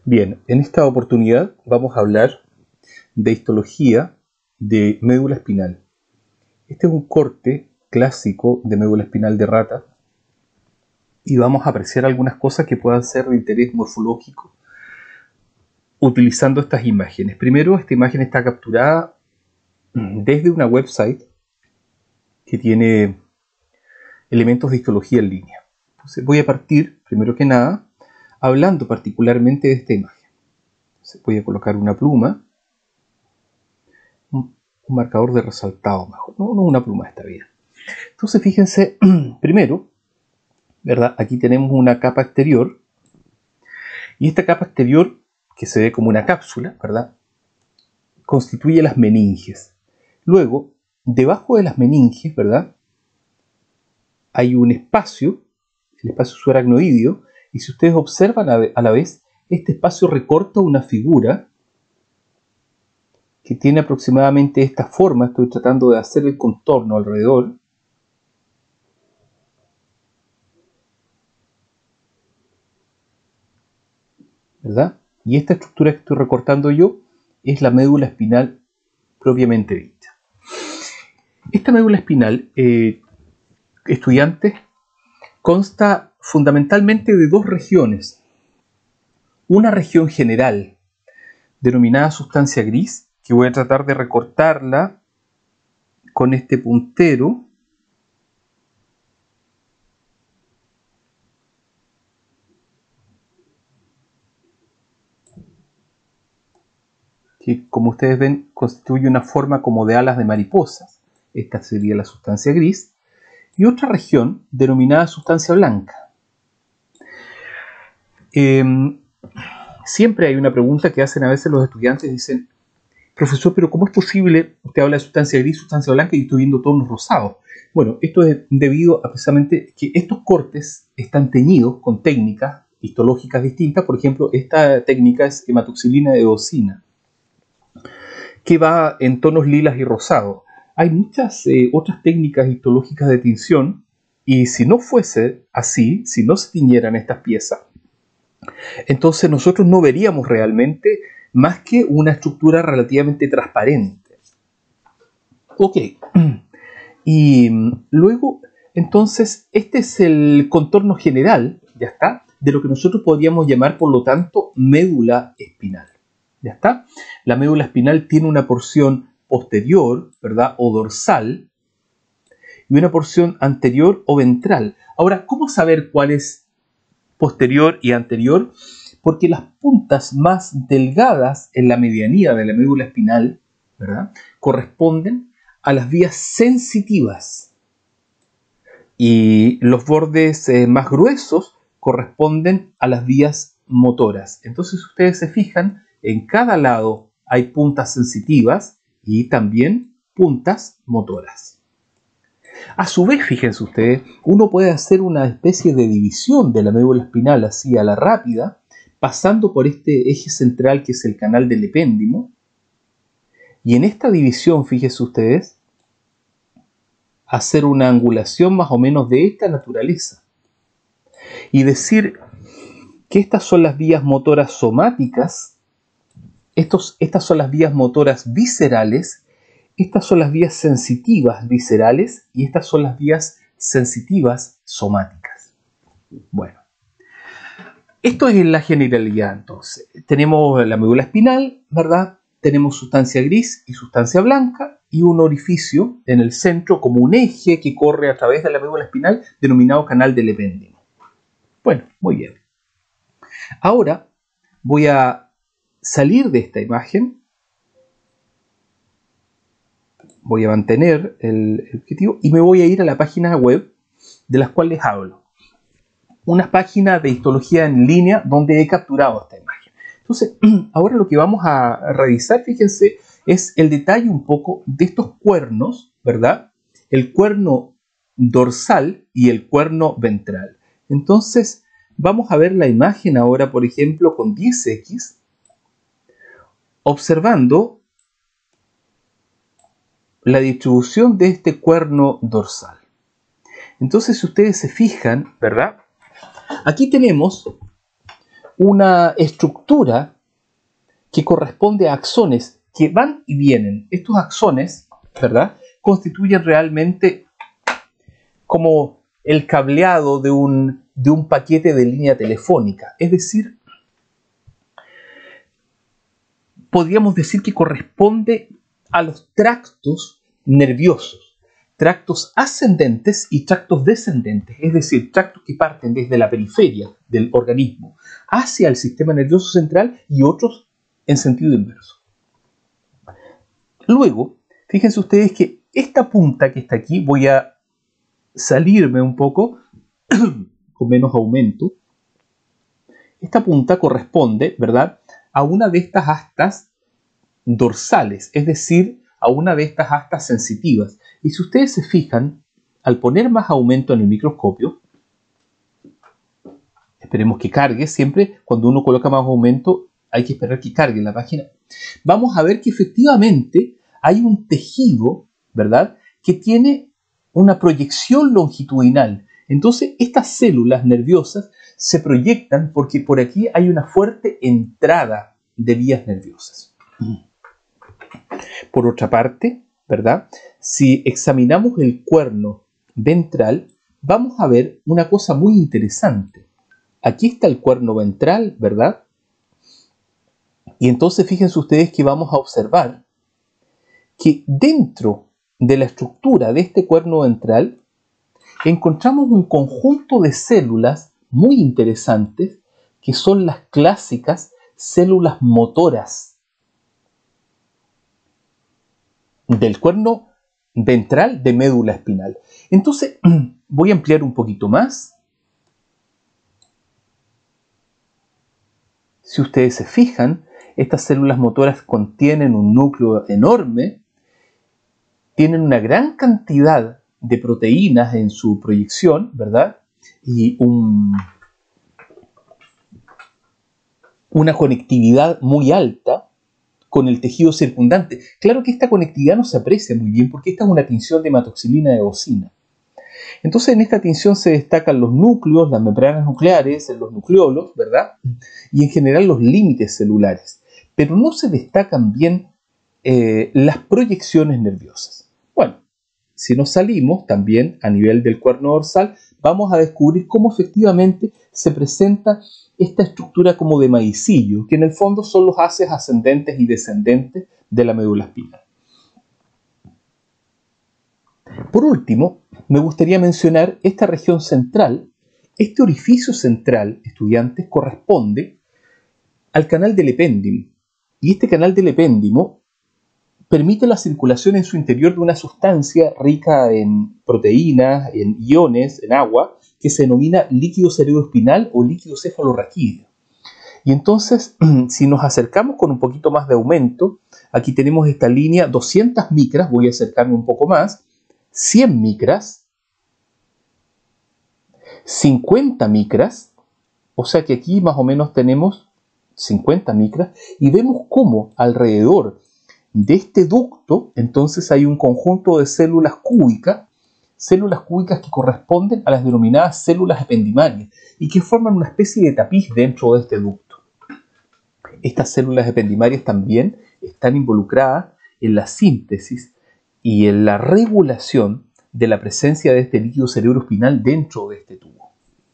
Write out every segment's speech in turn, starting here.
Bien, en esta oportunidad vamos a hablar de histología de médula espinal. Este es un corte clásico de médula espinal de rata y vamos a apreciar algunas cosas que puedan ser de interés morfológico utilizando estas imágenes. Primero, esta imagen está capturada desde una website que tiene elementos de histología en línea. Entonces voy a partir, primero que nada, hablando particularmente de esta imagen. Entonces voy a colocar una pluma, un marcador de resaltado mejor, no una pluma, está bien. Entonces fíjense, primero, ¿verdad? Aquí tenemos una capa exterior, y esta capa exterior, que se ve como una cápsula, ¿verdad?, constituye las meninges. Luego, debajo de las meninges, ¿verdad?, hay un espacio, el espacio subaracnoideo, y si ustedes observan a la vez, este espacio recorta una figura que tiene aproximadamente esta forma. Estoy tratando de hacer el contorno alrededor. ¿Verdad? Y esta estructura que estoy recortando yo es la médula espinal propiamente dicha. Esta médula espinal, estudiantes, consta fundamentalmente de dos regiones. Una región general, denominada sustancia gris, que voy a tratar de recortarla con este puntero. Que, como ustedes ven, constituye una forma como de alas de mariposas. Esta sería la sustancia gris. Y otra región denominada sustancia blanca. Siempre hay una pregunta que hacen a veces los estudiantes, dicen: profesor, pero ¿cómo es posible? Usted habla de sustancia gris, sustancia blanca, y estoy viendo tonos rosados. Bueno, esto es debido a precisamente que estos cortes están teñidos con técnicas histológicas distintas. Por ejemplo, esta técnica es hematoxilina eosina, que va en tonos lilas y rosados. Hay muchas otras técnicas histológicas de tinción, y si no fuese así, si no se tiñeran estas piezas, entonces nosotros no veríamos realmente más que una estructura relativamente transparente. Ok, y luego, entonces, este es el contorno general, ya está, de lo que nosotros podríamos llamar, por lo tanto, médula espinal. ¿Ya está? La médula espinal tiene una porción posterior, ¿verdad?, o dorsal, y una porción anterior o ventral. Ahora, ¿cómo saber cuál es posterior y anterior? Porque las puntas más delgadas en la medianía de la médula espinal, ¿verdad?, corresponden a las vías sensitivas, y los bordes más gruesos corresponden a las vías motoras. Entonces, si ustedes se fijan, en cada lado hay puntas sensitivas y también puntas motoras. A su vez, fíjense ustedes, uno puede hacer una especie de división de la médula espinal así a la rápida, pasando por este eje central que es el canal del epéndimo. Y en esta división, fíjense ustedes, hacer una angulación más o menos de esta naturaleza. Y decir que estas son las vías motoras somáticas, estas son las vías motoras viscerales, estas son las vías sensitivas viscerales y estas son las vías sensitivas somáticas. Bueno, esto es en la generalidad. Entonces, tenemos la médula espinal, ¿verdad? Tenemos sustancia gris y sustancia blanca y un orificio en el centro como un eje que corre a través de la médula espinal denominado canal del epéndimo. Bueno, muy bien. Ahora voy a salir de esta imagen. Voy a mantener el objetivo y me voy a ir a la página web de las cuales hablo. Una página de histología en línea donde he capturado esta imagen. Entonces, ahora lo que vamos a revisar, fíjense, es el detalle un poco de estos cuernos, ¿verdad? El cuerno dorsal y el cuerno ventral. Entonces, vamos a ver la imagen ahora, por ejemplo, con 10X, observando la distribución de este cuerno dorsal. Entonces, si ustedes se fijan, ¿verdad?, aquí tenemos una estructura que corresponde a axones que van y vienen. Estos axones, ¿verdad?, constituyen realmente como el cableado de un paquete de línea telefónica. Es decir, podríamos decir que corresponde a los tractos nerviosos, tractos ascendentes y tractos descendentes, es decir, tractos que parten desde la periferia del organismo hacia el sistema nervioso central y otros en sentido inverso. Luego, fíjense ustedes que esta punta que está aquí, voy a salirme un poco con menos aumento. Esta punta corresponde, ¿verdad?, a una de estas astas dorsales, es decir, a una de estas astas sensitivas. Y si ustedes se fijan, al poner más aumento en el microscopio, esperemos que cargue, siempre cuando uno coloca más aumento hay que esperar que cargue la página, vamos a ver que efectivamente hay un tejido, ¿verdad?, que tiene una proyección longitudinal. Entonces estas células nerviosas se proyectan porque por aquí hay una fuerte entrada de vías nerviosas. Por otra parte, ¿verdad?, si examinamos el cuerno ventral, vamos a ver una cosa muy interesante. Aquí está el cuerno ventral, ¿verdad? Y entonces fíjense ustedes que vamos a observar que dentro de la estructura de este cuerno ventral encontramos un conjunto de células muy interesantes que son las clásicas células motoras del cuerno ventral de médula espinal. Entonces, voy a ampliar un poquito más. Si ustedes se fijan, estas células motoras contienen un núcleo enorme, tienen una gran cantidad de proteínas en su proyección, ¿verdad? Y una conectividad muy alta con el tejido circundante. Claro que esta conectividad no se aprecia muy bien porque esta es una tinción de hematoxilina de eosina. Entonces en esta tinción se destacan los núcleos, las membranas nucleares, los nucleolos, ¿verdad? Y en general los límites celulares. Pero no se destacan bien las proyecciones nerviosas. Bueno, si nos salimos también a nivel del cuerno dorsal, vamos a descubrir cómo efectivamente se presenta esta estructura como de maicillo, que en el fondo son los haces ascendentes y descendentes de la médula espinal. Por último, me gustaría mencionar esta región central. Este orificio central, estudiantes, corresponde al canal del epéndimo. Y este canal del epéndimo permite la circulación en su interior de una sustancia rica en proteínas, en iones, en agua, que se denomina líquido cerebroespinal o líquido cefalorraquídeo. Y entonces, si nos acercamos con un poquito más de aumento, aquí tenemos esta línea 200 micras, voy a acercarme un poco más, 100 micras, 50 micras, o sea que aquí más o menos tenemos 50 micras, y vemos cómo alrededor de este ducto, entonces hay un conjunto de células cúbicas que corresponden a las denominadas células ependimarias y que forman una especie de tapiz dentro de este ducto. Estas células ependimarias también están involucradas en la síntesis y en la regulación de la presencia de este líquido cerebroespinal dentro de este tubo.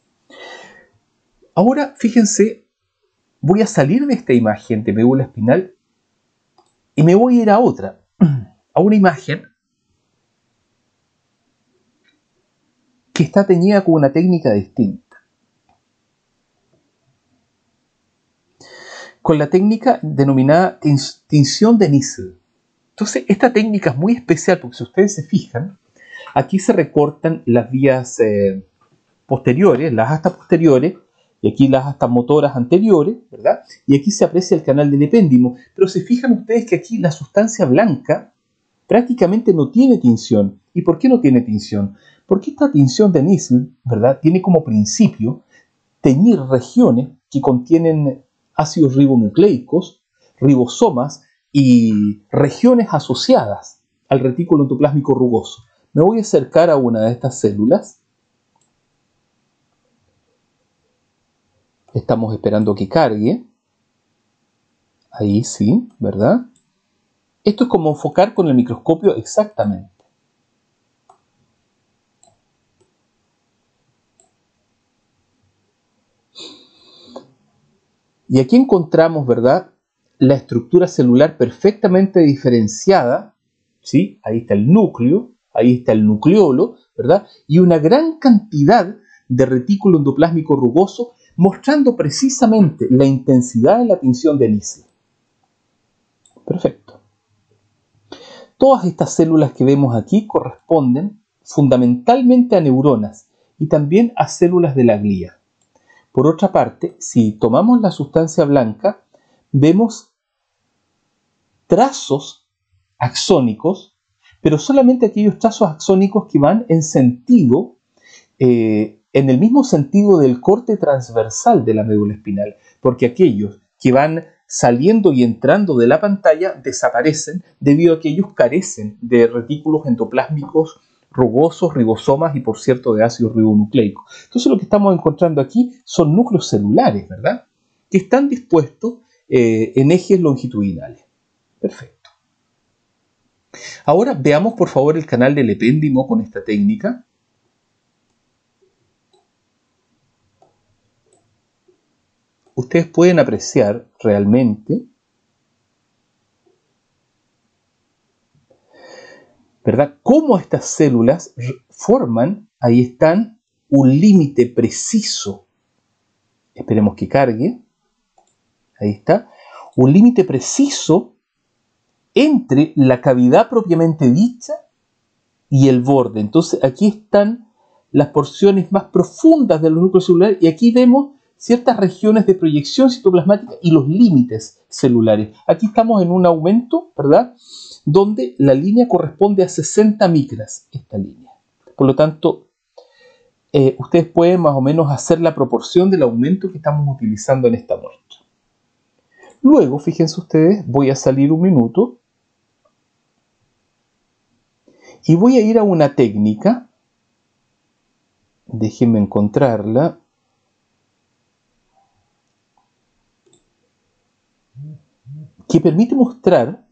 Ahora, fíjense, voy a salir de esta imagen de médula espinal y me voy a ir a otra, a una imagen que está teñida con una técnica distinta. Con la técnica denominada tinción de Nissl. Entonces, esta técnica es muy especial porque si ustedes se fijan, aquí se recortan las vías posteriores, las astas posteriores, y aquí las astas motoras anteriores, ¿verdad? Y aquí se aprecia el canal del epéndimo. Pero se fijan ustedes que aquí la sustancia blanca prácticamente no tiene tinción. ¿Y por qué no tiene tinción? Porque esta tinción de Nissl, ¿verdad?, tiene como principio teñir regiones que contienen ácidos ribonucleicos, ribosomas y regiones asociadas al retículo endoplásmico rugoso. Me voy a acercar a una de estas células Estamos esperando que cargue. Ahí sí, ¿verdad? Esto es como enfocar con el microscopio exactamente. Y aquí encontramos, ¿verdad?, la estructura celular perfectamente diferenciada, ¿sí? Ahí está el núcleo, ahí está el nucleolo, ¿verdad? Y una gran cantidad de retículo endoplásmico rugoso, mostrando precisamente la intensidad de la tinción de Nissl. Perfecto. Todas estas células que vemos aquí corresponden fundamentalmente a neuronas y también a células de la glía. Por otra parte, si tomamos la sustancia blanca, vemos trazos axónicos, pero solamente aquellos trazos axónicos que van en sentido, en el mismo sentido del corte transversal de la médula espinal, porque aquellos que van saliendo y entrando de la pantalla desaparecen debido a que ellos carecen de retículos endoplásmicos rugosos, ribosomas y, por cierto, de ácido ribonucleico. Entonces lo que estamos encontrando aquí son núcleos celulares, ¿verdad?, que están dispuestos en ejes longitudinales. Perfecto. Ahora veamos por favor el canal del epéndimo con esta técnica. Ustedes pueden apreciar realmente, ¿verdad?, cómo estas células forman, ahí están, un límite preciso. Esperemos que cargue. Ahí está. Un límite preciso entre la cavidad propiamente dicha y el borde. Entonces aquí están las porciones más profundas de los núcleos celulares y aquí vemos ciertas regiones de proyección citoplasmática y los límites celulares. Aquí estamos en un aumento, ¿verdad?, donde la línea corresponde a 60 micras, esta línea. Por lo tanto, ustedes pueden más o menos hacer la proporción del aumento que estamos utilizando en esta muestra. Luego, fíjense ustedes, voy a salir un minuto y voy a ir a una técnica, déjenme encontrarla, que permite mostrar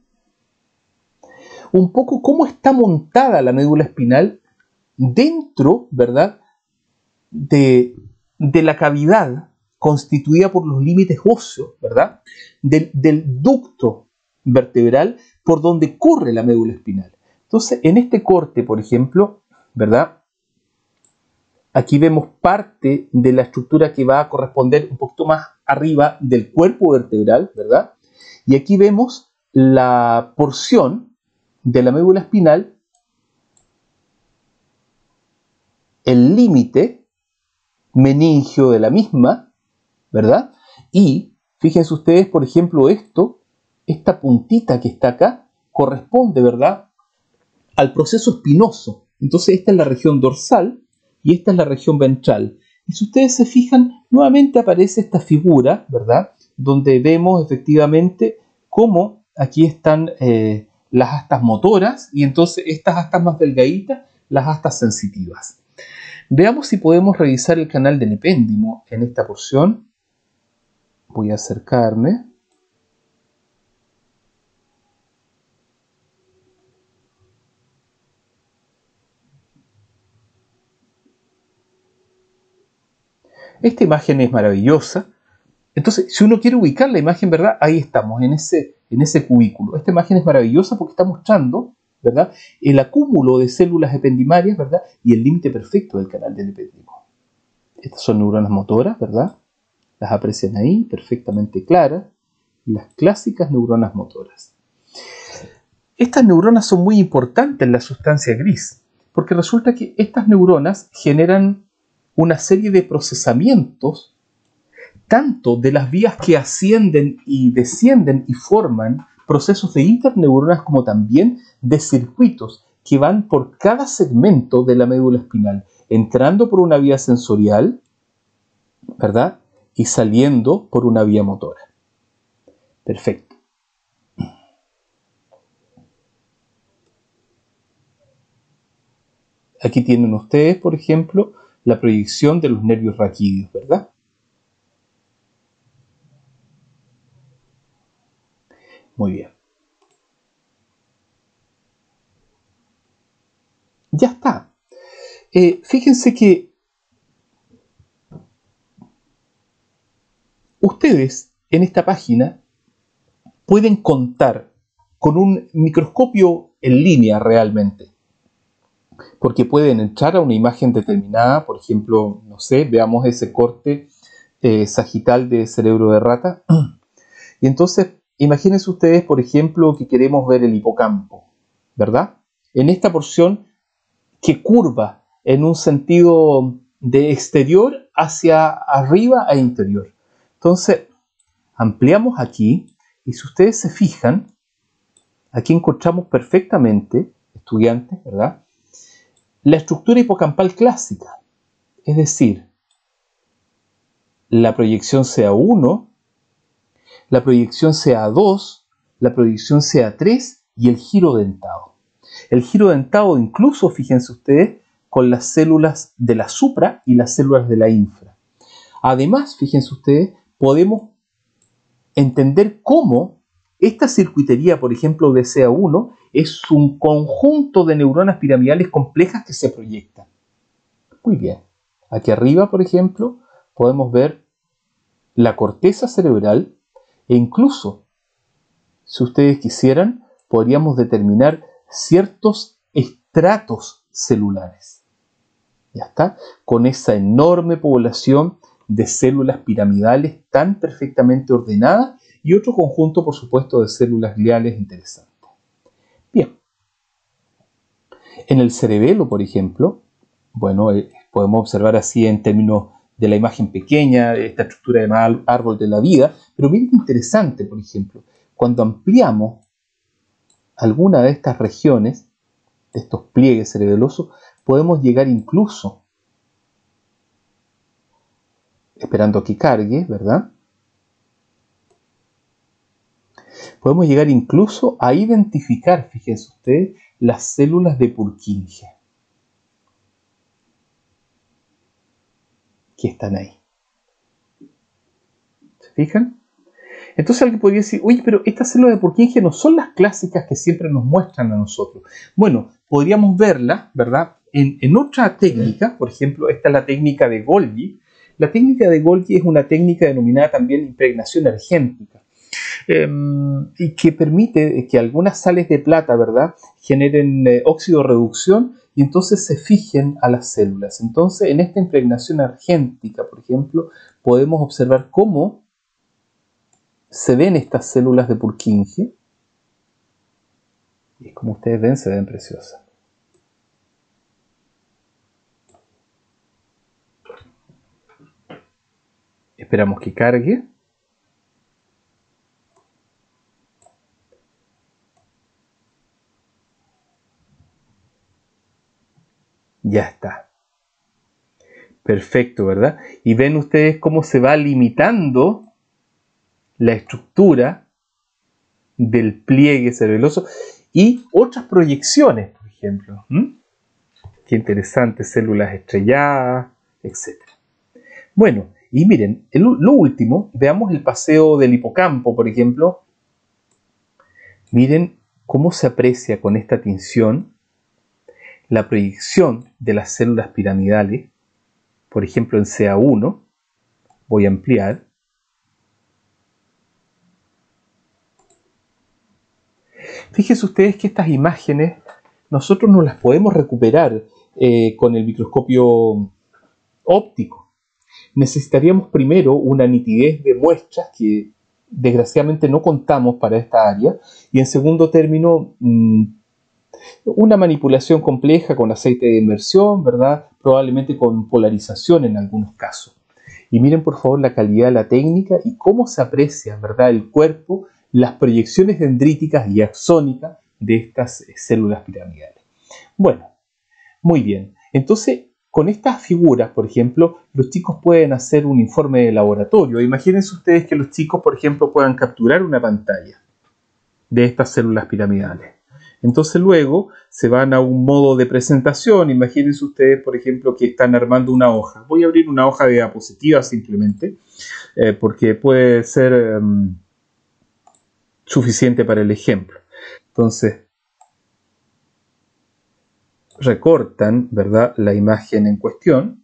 un poco cómo está montada la médula espinal dentro, ¿verdad?, de la cavidad constituida por los límites óseos, ¿verdad?, del ducto vertebral por donde corre la médula espinal. Entonces, en este corte, por ejemplo, ¿verdad?, aquí vemos parte de la estructura que va a corresponder un poquito más arriba del cuerpo vertebral, ¿verdad? Y aquí vemos la porción de la médula espinal, el límite meningio de la misma, ¿verdad? Y fíjense ustedes, por ejemplo, esta puntita que está acá, corresponde, ¿verdad?, al proceso espinoso. Entonces esta es la región dorsal y esta es la región ventral. Y si ustedes se fijan, nuevamente aparece esta figura, ¿verdad?, donde vemos efectivamente cómo aquí están las astas motoras y entonces estas astas más delgaditas, las astas sensitivas. Veamos si podemos revisar el canal del epéndimo en esta porción. Voy a acercarme. Esta imagen es maravillosa. Entonces, si uno quiere ubicar la imagen, ¿verdad?, ahí estamos, en ese cubículo. Esta imagen es maravillosa porque está mostrando, ¿verdad?, el acúmulo de células ependimarias, ¿verdad?, y el límite perfecto del canal del epéndimo. Estas son neuronas motoras, ¿verdad? Las aprecian ahí, perfectamente claras. Las clásicas neuronas motoras. Estas neuronas son muy importantes en la sustancia gris, porque resulta que estas neuronas generan una serie de procesamientos tanto de las vías que ascienden y descienden y forman procesos de interneuronas como también de circuitos que van por cada segmento de la médula espinal, entrando por una vía sensorial, ¿verdad?, y saliendo por una vía motora. Perfecto. Aquí tienen ustedes, por ejemplo, la proyección de los nervios raquídeos, ¿verdad? Muy bien. Ya está. Fíjense que ustedes en esta página pueden contar con un microscopio en línea realmente, porque pueden entrar a una imagen determinada, por ejemplo, no sé, veamos ese corte sagital de cerebro de rata, y entonces imagínense ustedes, por ejemplo, que queremos ver el hipocampo, ¿verdad? En esta porción que curva en un sentido de exterior hacia arriba e interior. Entonces, ampliamos aquí y si ustedes se fijan, aquí encontramos perfectamente, estudiantes, ¿verdad?, la estructura hipocampal clásica, es decir, la proyección CA1, la proyección CA2, la proyección CA3 y el giro dentado. El giro dentado incluso, fíjense ustedes, con las células de la supra y las células de la infra. Además, fíjense ustedes, podemos entender cómo esta circuitería, por ejemplo, de CA1, es un conjunto de neuronas piramidales complejas que se proyectan. Muy bien. Aquí arriba, por ejemplo, podemos ver la corteza cerebral e incluso, si ustedes quisieran, podríamos determinar ciertos estratos celulares. Ya está, con esa enorme población de células piramidales tan perfectamente ordenadas y otro conjunto, por supuesto, de células gliales interesantes. Bien, en el cerebelo, por ejemplo, bueno, podemos observar así en términos de la imagen pequeña, esta estructura de árbol de la vida, pero bien interesante, por ejemplo, cuando ampliamos alguna de estas regiones, de estos pliegues cerebelosos, podemos llegar incluso, esperando que cargue, ¿verdad? Podemos llegar incluso a identificar, fíjense ustedes, las células de Purkinje, que están ahí. ¿Se fijan? Entonces alguien podría decir, oye, pero estas células de Purkinje no son las clásicas que siempre nos muestran a nosotros. Bueno, podríamos verlas, ¿verdad?, en otra técnica. Por ejemplo, esta es la técnica de Golgi. La técnica de Golgi es una técnica denominada también impregnación argéntica, y que permite que algunas sales de plata, ¿verdad?, generen óxido reducción y entonces se fijen a las células. Entonces, en esta impregnación argéntica, por ejemplo, podemos observar cómo se ven estas células de Purkinje, y como ustedes ven, se ven preciosas. Esperamos que cargue. Ya está. Perfecto, ¿verdad? Y ven ustedes cómo se va limitando la estructura del pliegue cerebeloso y otras proyecciones, por ejemplo. Qué interesante, células estrelladas, etc. Bueno, y miren, lo último, veamos el paseo del hipocampo, por ejemplo. Miren cómo se aprecia con esta tinción la proyección de las células piramidales, por ejemplo en CA1, voy a ampliar. Fíjense ustedes que estas imágenes nosotros no las podemos recuperar con el microscopio óptico. Necesitaríamos primero una nitidez de muestras que desgraciadamente no contamos para esta área, y en segundo término una manipulación compleja con aceite de inmersión, ¿verdad?, probablemente con polarización en algunos casos. Y miren por favor la calidad de la técnica y cómo se aprecia, ¿verdad?, el cuerpo, las proyecciones dendríticas y axónicas de estas células piramidales. Bueno, muy bien. Entonces, con estas figuras, por ejemplo, los chicos pueden hacer un informe de laboratorio. Imagínense ustedes que los chicos, por ejemplo, puedan capturar una pantalla de estas células piramidales. Entonces luego se van a un modo de presentación. Imagínense ustedes, por ejemplo, que están armando una hoja. Voy a abrir una hoja de diapositivas simplemente, porque puede ser suficiente para el ejemplo. Entonces, recortan, ¿verdad?, la imagen en cuestión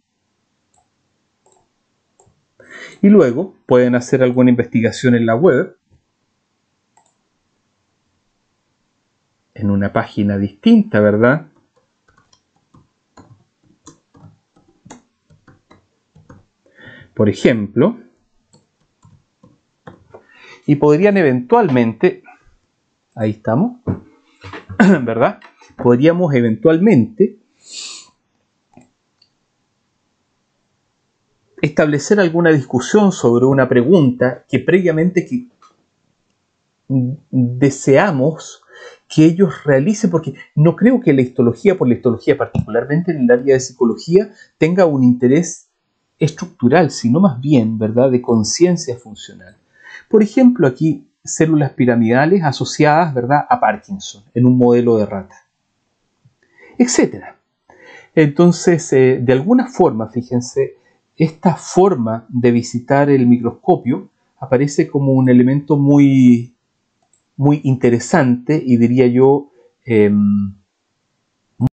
y luego pueden hacer alguna investigación en la web, en una página distinta, ¿verdad? Por ejemplo, y podrían eventualmente, ahí estamos, ¿verdad? Podríamos eventualmente establecer alguna discusión sobre una pregunta que previamente deseamos que ellos realicen, porque no creo que la histología, por la histología particularmente en el área de psicología, tenga un interés estructural, sino más bien, ¿verdad?, de conciencia funcional. Por ejemplo, aquí células piramidales asociadas, ¿verdad?, a Parkinson en un modelo de rata, etcétera. Entonces, de alguna forma, fíjense, esta forma de visitar el microscopio aparece como un elemento muy, muy interesante y diría yo